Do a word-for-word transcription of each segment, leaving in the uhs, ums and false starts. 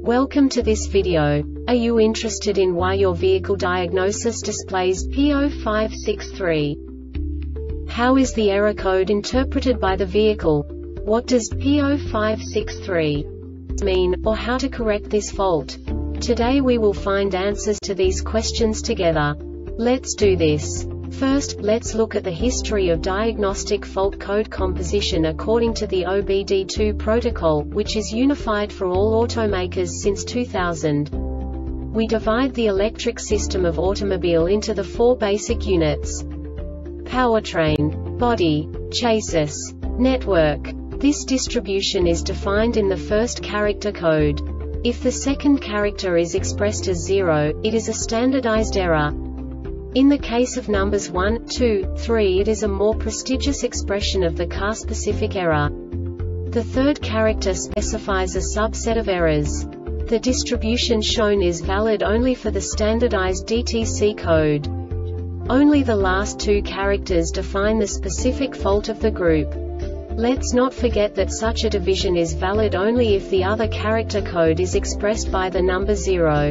Welcome to this video. Are you interested in why your vehicle diagnosis displays P zero five six three? How is the error code interpreted by the vehicle? What does P zero five six three mean, or how to correct this fault? Today we will find answers to these questions together. Let's do this. First, let's look at the history of diagnostic fault code composition according to the O B D two protocol, which is unified for all automakers since two thousand. We divide the electric system of automobile into the four basic units: powertrain, body, chassis, network. This distribution is defined in the first character code. If the second character is expressed as zero, it is a standardized error. In the case of numbers one, two, three, it is a more prestigious expression of the car-specific error. The third character specifies a subset of errors. The distribution shown is valid only for the standardized D T C code. Only the last two characters define the specific fault of the group. Let's not forget that such a division is valid only if the other character code is expressed by the number zero.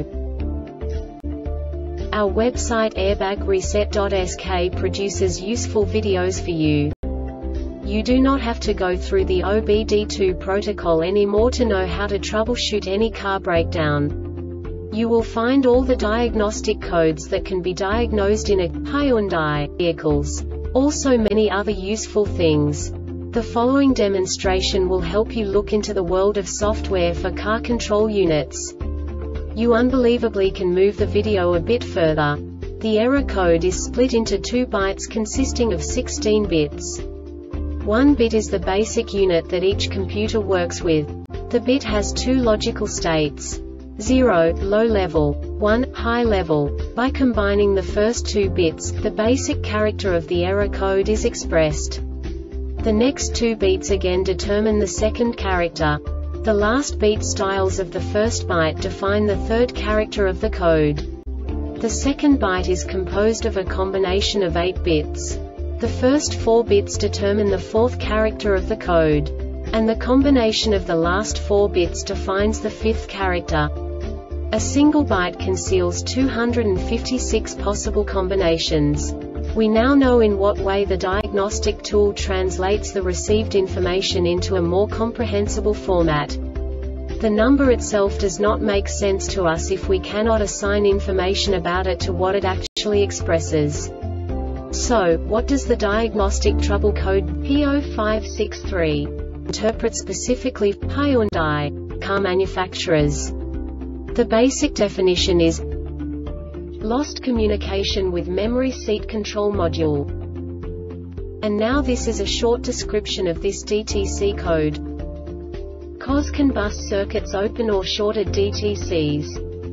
Our website airbag reset dot S K produces useful videos for you. You do not have to go through the O B D two protocol anymore to know how to troubleshoot any car breakdown. You will find all the diagnostic codes that can be diagnosed in a Hyundai vehicles. Also many other useful things. The following demonstration will help you look into the world of software for car control units. You unbelievably can move the video a bit further. The error code is split into two bytes consisting of sixteen bits. One bit is the basic unit that each computer works with. The bit has two logical states: zero, low level, one, high level. By combining the first two bits, the basic character of the error code is expressed. The next two bits again determine the second character. The last beat styles of the first byte define the third character of the code. The second byte is composed of a combination of eight bits. The first four bits determine the fourth character of the code. And the combination of the last four bits defines the fifth character. A single byte conceals two hundred fifty-six possible combinations. We now know in what way the diagnostic tool translates the received information into a more comprehensible format. The number itself does not make sense to us if we cannot assign information about it to what it actually expresses. So, what does the diagnostic trouble code P zero five six three interpret specifically for Hyundai car manufacturers? The basic definition is lost communication with memory seat control module. And now this is a short description of this D T C code. Cause combust circuits open or shorted D T Cs.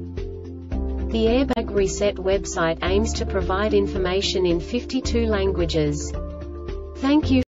The Airbag Reset website aims to provide information in fifty-two languages. Thank you